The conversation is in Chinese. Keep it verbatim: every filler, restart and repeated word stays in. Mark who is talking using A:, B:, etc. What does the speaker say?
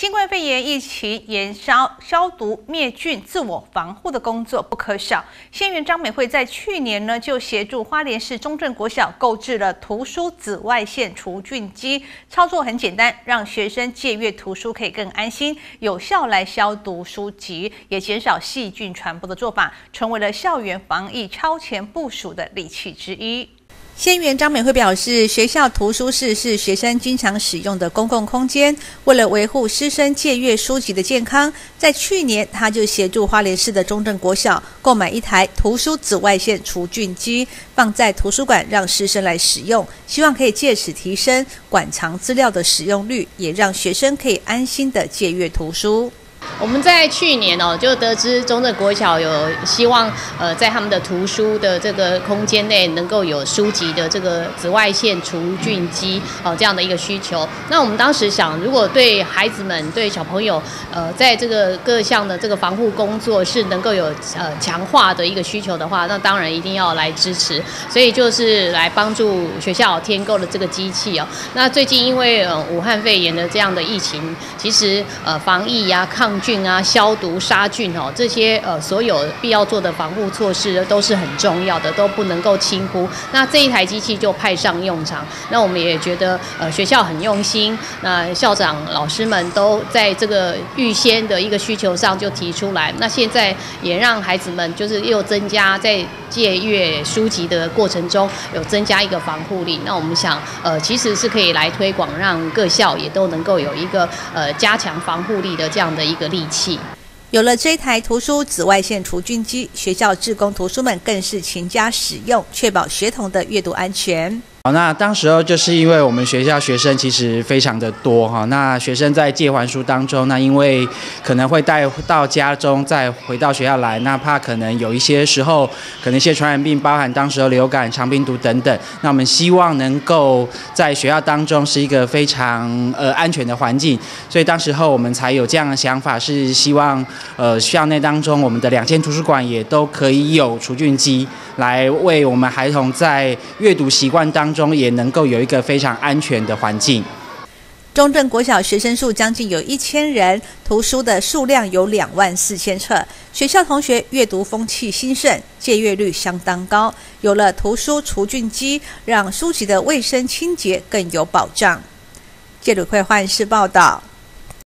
A: 新冠肺炎疫情延烧，消毒灭菌、自我防护的工作不可少。县议员张美惠在去年呢，就协助花莲市中正国小购置了图书紫外线除菌机，操作很简单，让学生借阅图书可以更安心，有效来消毒书籍，也减少细菌传播的做法，成为了校园防疫超前部署的利器之一。县议员张美惠表示，学校图书室是学生经常使用的公共空间，为了维护师生借阅书籍的健康，在去年他就协助花莲市的中正国小购买一台图书紫外线除菌机，放在图书馆让师生来使用，希望可以借此提升馆藏资料的使用率，也让学生可以安心的借阅图书。
B: 我们在去年哦，就得知中正国小有希望，呃，在他们的图书的这个空间内，能够有书籍的这个紫外线除菌机哦这样的一个需求。那我们当时想，如果对孩子们、对小朋友，呃，在这个各项的这个防护工作是能够有呃强化的一个需求的话，那当然一定要来支持。所以就是来帮助学校添购了这个机器哦。那最近因为呃武汉肺炎的这样的疫情，其实呃防疫呀、抗菌啊、消毒、杀菌哦，这些呃所有必要做的防护措施都是很重要的，都不能够轻忽。那这一台机器就派上用场，那我们也觉得呃学校很用心，那校长、老师们都在这个预先的一个需求上就提出来，那现在也让孩子们就是又增加在借阅书籍的过程中有增加一个防护力。那我们想呃其实是可以来推广，让各校也都能够有一个呃加强防护力的这样的一个利器。
A: 有了这台图书紫外线除菌机，学校志工图书们更是勤加使用，确保学童的阅读安全。
C: 好，那当时候就是因为我们学校学生其实非常的多哈，那学生在借还书当中，那因为可能会带到家中，再回到学校来，那怕可能有一些时候，可能一些传染病，包含当时候流感、肠病毒等等，那我们希望能够在学校当中是一个非常呃安全的环境，所以当时候我们才有这样的想法，是希望呃校内当中我们的两间图书馆也都可以有除菌机，来为我们孩童在阅读习惯当中中也能够有一个非常安全的环境。
A: 中正国小学生数将近有一千人，图书的数量有两万四千册。学校同学阅读风气兴盛，借阅率相当高。有了图书除菌机，让书籍的卫生清洁更有保障。记者会换视报道。